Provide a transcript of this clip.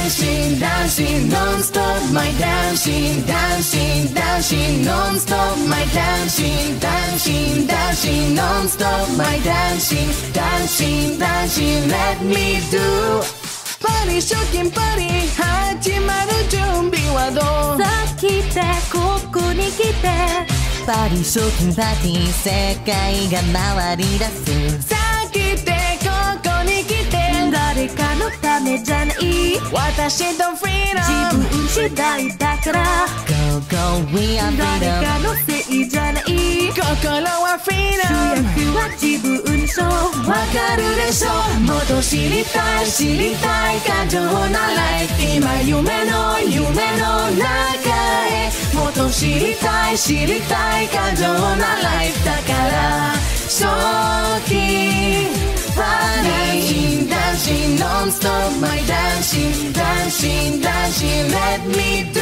dancing, dancing non-stop, my dancing, dancing, dancing non-stop, my dancing, dancing, dancing non-stop, my dancing, dancing, dancing, let me do パリショッキンパリ始まる準備はどうさあ来てここに来てパリショッキンパーティー世界が回り出すさあ来てここに来て誰かのためじゃない私とフリーダム自分次第だから Go go we are freedom 誰かのせいじゃない心はフリーダム主役は自分そうわかるでしょもっと知りたい知りたい過剰なライフ今夢の中へもっと知りたい知りたい過剰なライフだから初期パリ Dancing non-stop my dancing dancing dancing let me